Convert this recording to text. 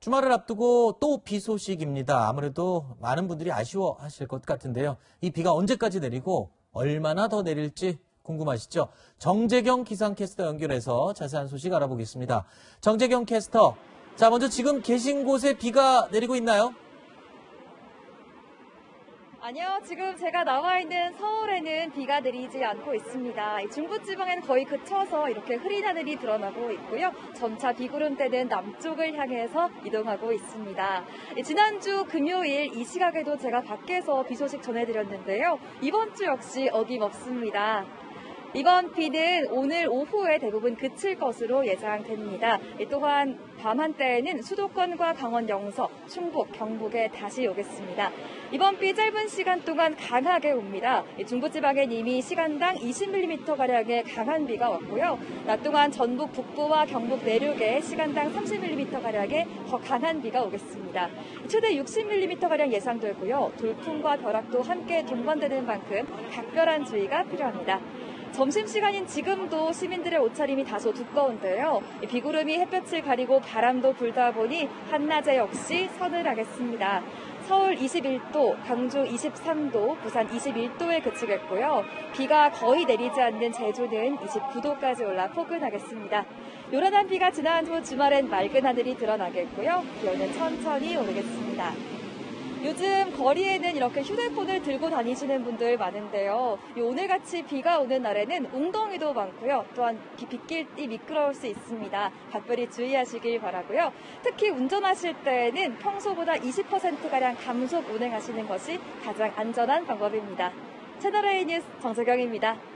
주말을 앞두고 또 비 소식입니다. 아무래도 많은 분들이 아쉬워하실 것 같은데요. 이 비가 언제까지 내리고 얼마나 더 내릴지 궁금하시죠? 정재경 기상캐스터 연결해서 자세한 소식 알아보겠습니다. 정재경 캐스터, 자 먼저 지금 계신 곳에 비가 내리고 있나요? 아니요, 지금 제가 나와 있는 서울에는 비가 내리지 않고 있습니다. 중부지방엔 거의 그쳐서 이렇게 흐린 하늘이 드러나고 있고요. 점차 비구름대는 남쪽을 향해서 이동하고 있습니다. 지난주 금요일 이 시각에도 제가 밖에서 비 소식 전해드렸는데요. 이번 주 역시 어김없습니다. 이번 비는 오늘 오후에 대부분 그칠 것으로 예상됩니다. 또한 밤 한때에는 수도권과 강원 영서, 충북, 경북에 다시 오겠습니다. 이번 비 짧은 시간 동안 강하게 옵니다. 중부지방엔 이미 시간당 20mm가량의 강한 비가 왔고요. 낮 동안 전북 북부와 경북 내륙에 시간당 30mm가량의 더 강한 비가 오겠습니다. 최대 60mm가량 예상되고요. 돌풍과 벼락도 함께 동반되는 만큼 각별한 주의가 필요합니다. 점심시간인 지금도 시민들의 옷차림이 다소 두꺼운데요. 비구름이 햇볕을 가리고 바람도 불다 보니 한낮에 역시 서늘하겠습니다. 서울 21도, 광주 23도, 부산 21도에 그치겠고요. 비가 거의 내리지 않는 제주는 29도까지 올라 포근하겠습니다. 요란한 비가 지난 후 주말엔 맑은 하늘이 드러나겠고요. 기온은 천천히 오르겠습니다. 요즘 거리에는 이렇게 휴대폰을 들고 다니시는 분들 많은데요. 오늘같이 비가 오는 날에는 웅덩이도 많고요. 또한 빗길이 미끄러울 수 있습니다. 각별히 주의하시길 바라고요. 특히 운전하실 때에는 평소보다 20%가량 감속 운행하시는 것이 가장 안전한 방법입니다. 채널A 뉴스 정재경입니다.